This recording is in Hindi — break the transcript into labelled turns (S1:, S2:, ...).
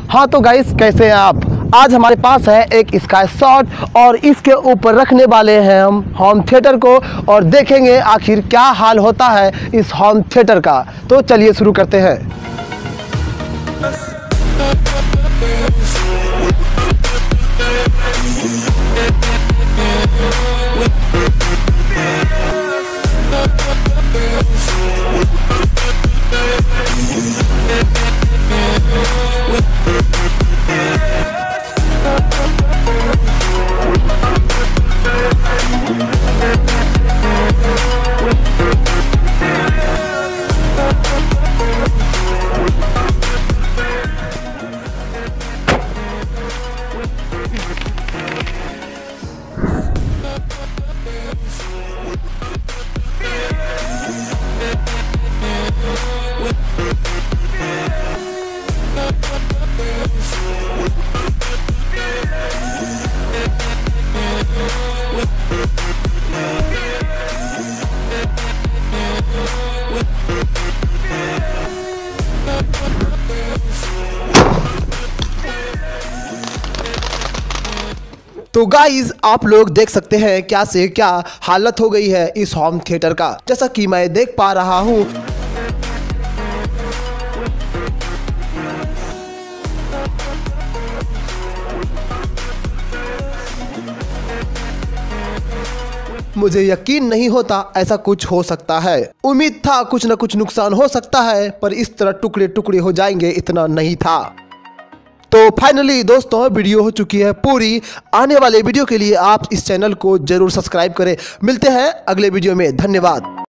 S1: हाँ तो गाइस, कैसे हैं आप। आज हमारे पास है एक स्काई शॉट और इसके ऊपर रखने वाले हैं हम होम थिएटर को और देखेंगे आखिर क्या हाल होता है इस होम थिएटर का। तो चलिए शुरू करते हैं। तो गाइज, आप लोग देख सकते हैं क्या से क्या हालत हो गई है इस होम थिएटर का। जैसा कि मैं देख पा रहा हूं, मुझे यकीन नहीं होता ऐसा कुछ हो सकता है। उम्मीद था कुछ न कुछ नुकसान हो सकता है, पर इस तरह टुकड़े टुकड़े हो जाएंगे इतना नहीं था। तो फाइनली दोस्तों, वीडियो हो चुकी है पूरी। आने वाले वीडियो के लिए आप इस चैनल को जरूर सब्सक्राइब करें। मिलते हैं अगले वीडियो में। धन्यवाद।